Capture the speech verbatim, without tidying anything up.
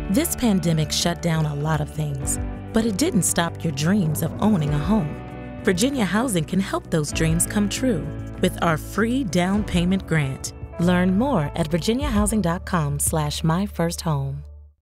This pandemic shut down a lot of things, but it didn't stop your dreams of owning a home. Virginia Housing can help those dreams come true with our free down payment grant. Learn more at virginia housing dot com slash my first home.